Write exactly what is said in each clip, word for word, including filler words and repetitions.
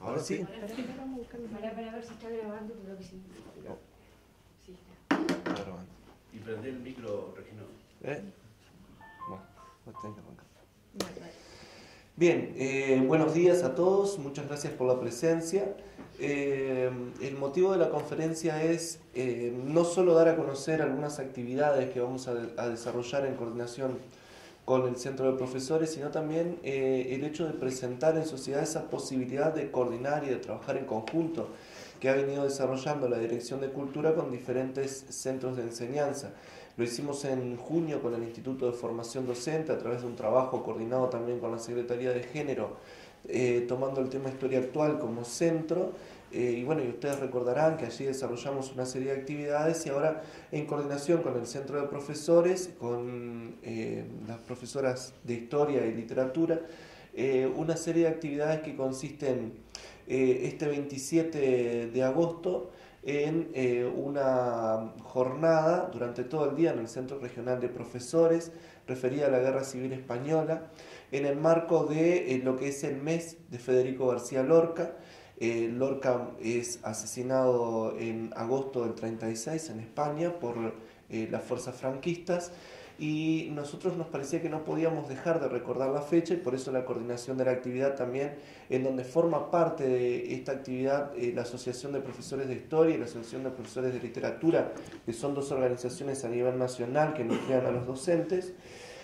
Ahora sí. Para, para ver si está grabando, creo que sí. No. Sí está. Está grabando. Y prende el micro, Regino. ¿Eh? Bueno, vos tenés que arrancar. Vale, vale. Bien, eh, buenos días a todos, muchas gracias por la presencia. Eh, el motivo de la conferencia es eh, no solo dar a conocer algunas actividades que vamos a, a desarrollar en coordinación con el Centro de Profesores, sino también eh, el hecho de presentar en sociedad esa posibilidad de coordinar y de trabajar en conjunto que ha venido desarrollando la Dirección de Cultura con diferentes centros de enseñanza. Lo hicimos en junio con el Instituto de Formación Docente a través de un trabajo coordinado también con la Secretaría de Género, eh, tomando el tema Historia Actual como centro. Eh, y bueno, y ustedes recordarán que allí desarrollamos una serie de actividades y ahora en coordinación con el Centro de Profesores, con eh, las profesoras de Historia y Literatura, eh, una serie de actividades que consisten eh, este veintisiete de agosto en eh, una jornada durante todo el día en el Centro Regional de Profesores referida a la Guerra Civil Española, en el marco de eh, lo que es el mes de Federico García Lorca. Eh, Lorca es asesinado en agosto del treinta y seis en España por eh, las fuerzas franquistas y nosotros nos parecía que no podíamos dejar de recordar la fecha y por eso la coordinación de la actividad también, en donde forma parte de esta actividad eh, la Asociación de Profesores de Historia y la Asociación de Profesores de Literatura, que son dos organizaciones a nivel nacional que nuclean a los docentes,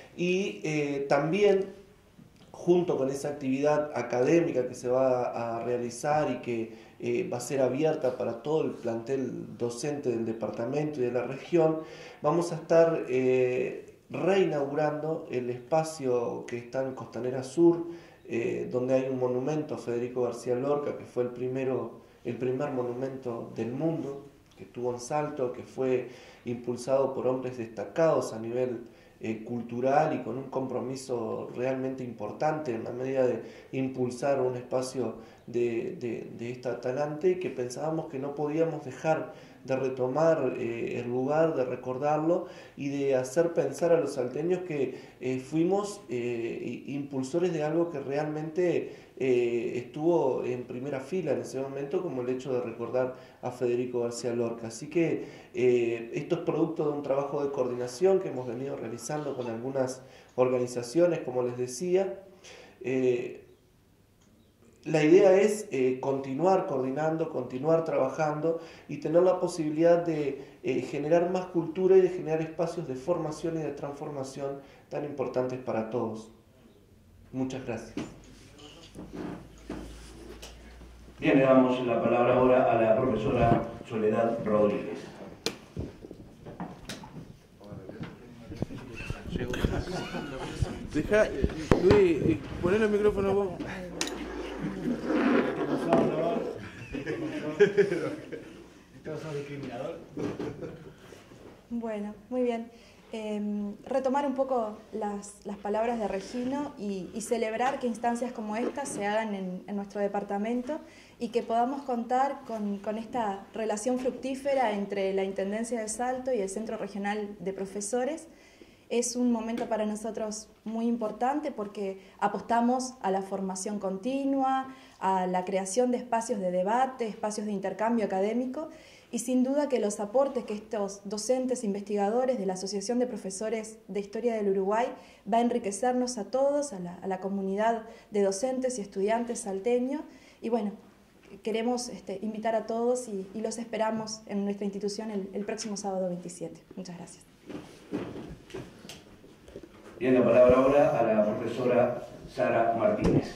y eh, también junto con esa actividad académica que se va a realizar y que eh, va a ser abierta para todo el plantel docente del departamento y de la región, vamos a estar eh, reinaugurando el espacio que está en Costanera Sur, eh, donde hay un monumento a Federico García Lorca, que fue el, primero, el primer monumento del mundo, que estuvo en Salto, que fue impulsado por hombres destacados a nivel Eh, cultural y con un compromiso realmente importante en la medida de impulsar un espacio de, de, de esta talante que pensábamos que no podíamos dejar de retomar eh, el lugar, de recordarlo y de hacer pensar a los salteños que eh, fuimos eh, impulsores de algo que realmente eh, estuvo en primera fila en ese momento, como el hecho de recordar a Federico García Lorca. Así que eh, esto es producto de un trabajo de coordinación que hemos venido realizando con algunas organizaciones, como les decía. Eh, La idea es eh, continuar coordinando, continuar trabajando y tener la posibilidad de eh, generar más cultura y de generar espacios de formación y de transformación tan importantes para todos. Muchas gracias. Bien, le damos la palabra ahora a la profesora Soledad Rodríguez. Deja, Luis, poner el micrófono vos. Bueno, muy bien. Eh, retomar un poco las, las palabras de Regino y, y celebrar que instancias como estas se hagan en, en nuestro departamento y que podamos contar con, con esta relación fructífera entre la Intendencia de Salto y el Centro Regional de Profesores. Es un momento para nosotros muy importante porque apostamos a la formación continua, a la creación de espacios de debate, espacios de intercambio académico y sin duda que los aportes que estos docentes investigadores de la Asociación de Profesores de Historia del Uruguay va a enriquecernos a todos, a la, a la comunidad de docentes y estudiantes salteños y bueno, queremos este, invitar a todos y, y los esperamos en nuestra institución el, el próximo sábado veintisiete. Muchas gracias. Bien, la palabra ahora a la profesora Sara Martínez.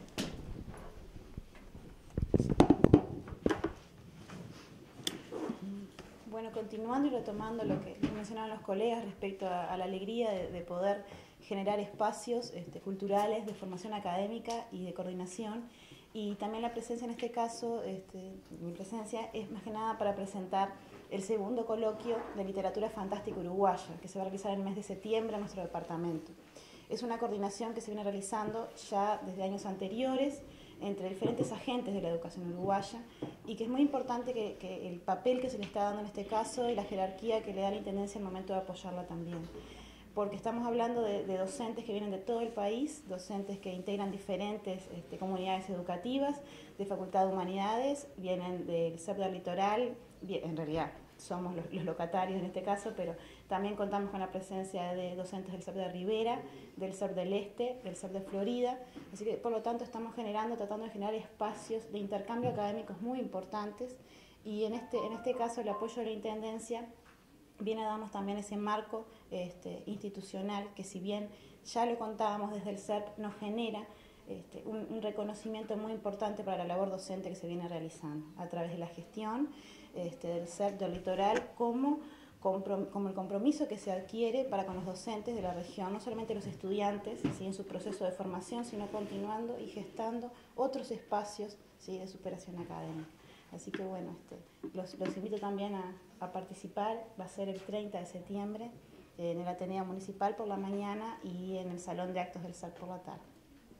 Bueno, continuando y retomando lo que mencionaban los colegas respecto a, a la alegría de, de poder generar espacios este, culturales de formación académica y de coordinación, y también la presencia en este caso, este, mi presencia es más que nada para presentar el segundo coloquio de literatura fantástica uruguaya, que se va a realizar en el mes de septiembre en nuestro departamento. Es una coordinación que se viene realizando ya desde años anteriores entre diferentes agentes de la educación uruguaya y que es muy importante que, que el papel que se le está dando en este caso y la jerarquía que le da la Intendencia al momento de apoyarla también. porque estamos hablando de, de docentes que vienen de todo el país, docentes que integran diferentes este, comunidades educativas, de Facultad de Humanidades, vienen del C E P del Litoral, bien, en realidad somos los, los locatarios en este caso, pero también contamos con la presencia de docentes del C E P de Rivera, del C E P del Este, del C E P de Florida, así que por lo tanto estamos generando, tratando de generar espacios de intercambio académicos muy importantes, y en este, en este caso el apoyo de la Intendencia viene a darnos también ese marco este, institucional que, si bien ya lo contábamos desde el C E P, nos genera este, un, un reconocimiento muy importante para la labor docente que se viene realizando a través de la gestión este, del C E P del Litoral, como, como el compromiso que se adquiere para con los docentes de la región, no solamente los estudiantes, ¿sí?, en su proceso de formación, sino continuando y gestando otros espacios, ¿sí?, de superación académica. Así que bueno, este, los, los invito también a, a participar. Va a ser el treinta de septiembre en el Ateneo Municipal por la mañana y en el Salón de Actos del C E P por la tarde.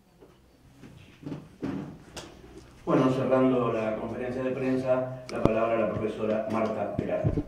Bueno, cerrando la conferencia de prensa, la palabra a la profesora Marta Peralta.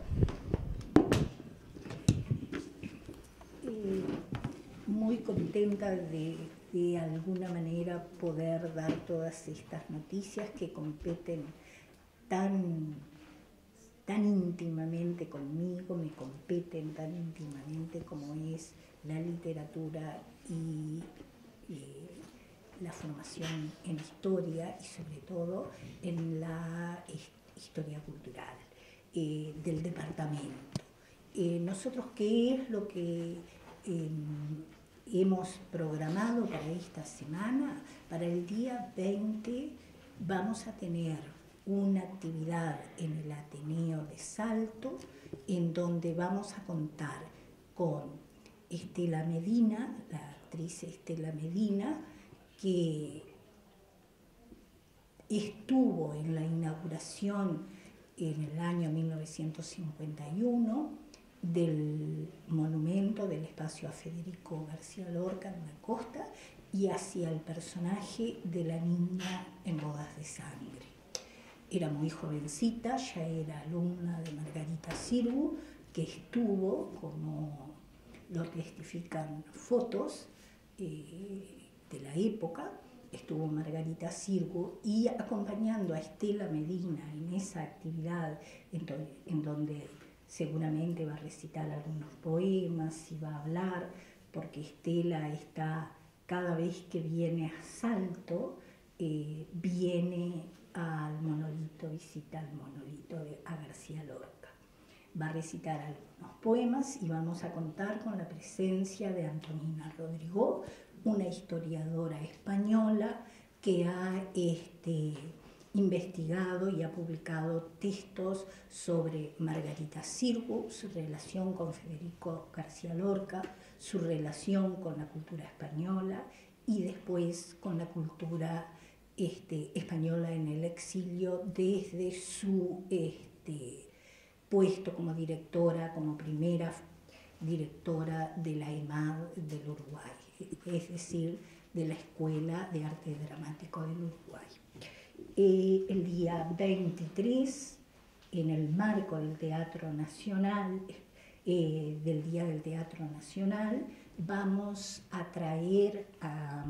Eh, muy contenta de, de alguna manera poder dar todas estas noticias que competen tan, tan íntimamente conmigo, me competen tan íntimamente como es la literatura y eh, la formación en historia y sobre todo en la historia cultural eh, del departamento. Eh, nosotros, ¿qué es lo que eh, hemos programado para esta semana? Para el día veinte vamos a tener una actividad en el Ateneo de Salto, en donde vamos a contar con Estela Medina, la actriz Estela Medina, que estuvo en la inauguración en el año mil novecientos cincuenta y uno del monumento del espacio a Federico García Lorca en la costa, y hacía el personaje de la niña en Bodas de Sangre. Era muy jovencita, ya era alumna de Margarita Sirgu, que estuvo, como lo testifican fotos eh, de la época, estuvo Margarita Sirgu, y acompañando a Estela Medina en esa actividad en, do, en donde seguramente va a recitar algunos poemas y va a hablar, porque Estela está, cada vez que viene a Salto, eh, viene al monolito, visita al monolito de a García Lorca. Va a recitar algunos poemas y vamos a contar con la presencia de Antonina Rodrigo, una historiadora española que ha este, investigado y ha publicado textos sobre Margarita Sirgu, su relación con Federico García Lorca, su relación con la cultura española y después con la cultura este, española en el exilio desde su este, puesto como directora, como primera directora de la E M A D del Uruguay, es decir, de la Escuela de Arte Dramático del Uruguay. Eh, el día veintitrés, en el marco del Teatro Nacional, eh, del Día del Teatro Nacional, vamos a traer a,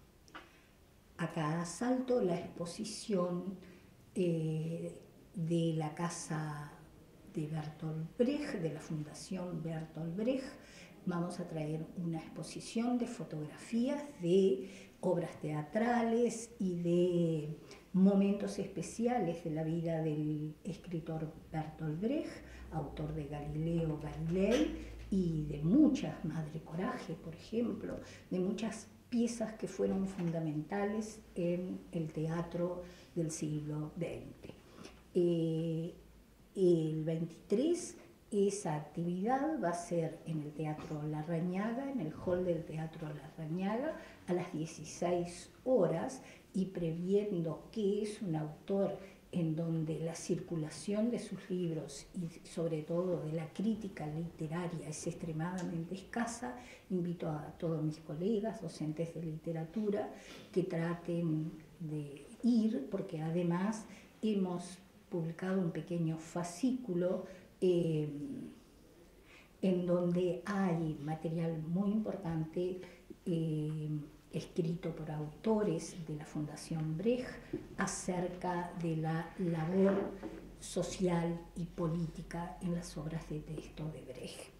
acá a Salto la exposición eh, de la Casa de Bertolt Brecht, de la Fundación Bertolt Brecht. Vamos a traer una exposición de fotografías de obras teatrales y de momentos especiales de la vida del escritor Bertolt Brecht, autor de Galileo Galilei y de muchas, Madre Coraje, por ejemplo, de muchas piezas que fueron fundamentales en el teatro del siglo veinte. Eh, el veintitrés, esa actividad va a ser en el Teatro Larrañaga, en el hall del Teatro Larrañaga, a las dieciséis horas, y previendo que es un autor en donde la circulación de sus libros y sobre todo de la crítica literaria es extremadamente escasa, invito a todos mis colegas, docentes de literatura, que traten de ir, porque además hemos publicado un pequeño fascículo eh, en donde hay material muy importante eh, escrito por autores de la Fundación Brecht acerca de la labor social y política en las obras de texto de Brecht.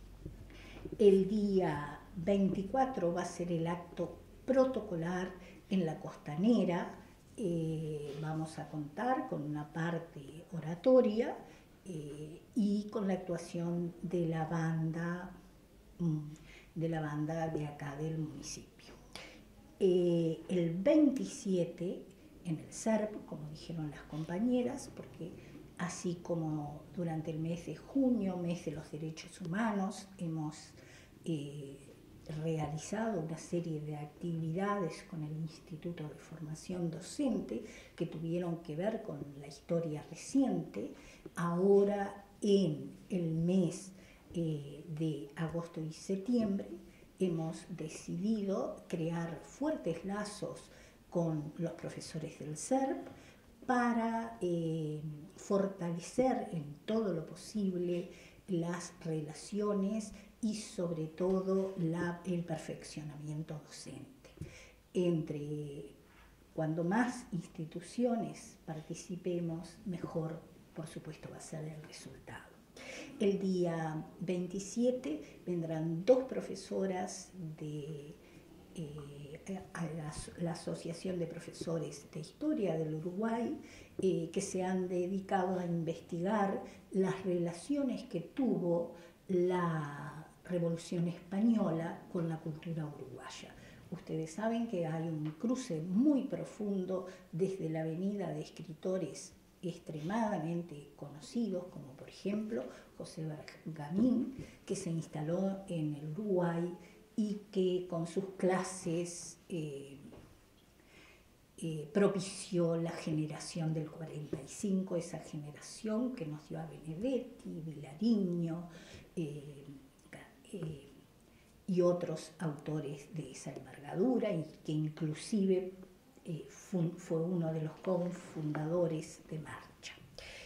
El día veinticuatro va a ser el acto protocolar en la Costanera. Eh, vamos a contar con una parte oratoria eh, y con la actuación de la banda de la banda de acá del municipio. Eh, el veintisiete en el S E R P, como dijeron las compañeras, porque así como durante el mes de junio, mes de los derechos humanos, hemos eh, realizado una serie de actividades con el Instituto de Formación Docente que tuvieron que ver con la historia reciente. Ahora, en el mes eh, de agosto y septiembre, hemos decidido crear fuertes lazos con los profesores del S E R P para eh, fortalecer en todo lo posible las relaciones y sobre todo la, el perfeccionamiento docente. Entre cuando más instituciones participemos, mejor por supuesto va a ser el resultado. El día veintisiete vendrán dos profesoras de eh, a la, la Asociación de Profesores de Historia del Uruguay eh, que se han dedicado a investigar las relaciones que tuvo la Revolución Española con la cultura uruguaya. Ustedes saben que hay un cruce muy profundo desde la avenida de escritores extremadamente conocidos, como por ejemplo José Bergamín, que se instaló en el Uruguay y que con sus clases eh, eh, propició la generación del cuarenta y cinco, esa generación que nos dio a Benedetti, Vilariño eh, eh, y otros autores de esa envergadura, y que inclusive eh, fue, fue uno de los cofundadores de Marcha.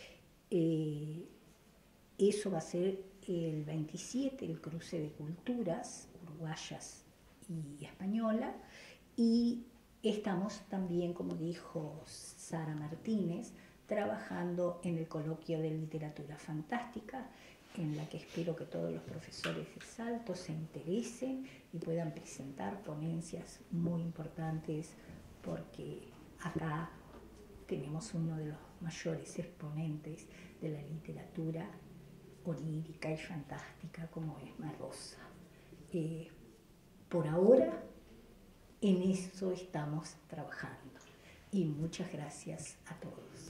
Eh, eso va a ser el veintisiete, el cruce de culturas uruguayas y española, y estamos también, como dijo Sara Martínez, trabajando en el coloquio de literatura fantástica, en la que espero que todos los profesores de Salto se interesen y puedan presentar ponencias muy importantes, porque acá tenemos uno de los mayores exponentes de la literatura onírica y fantástica como es Marrosa. Eh, por ahora, en eso estamos trabajando. Y muchas gracias a todos.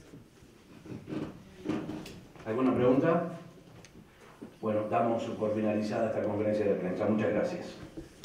¿Alguna pregunta? Bueno, damos por finalizada esta conferencia de prensa. Muchas gracias.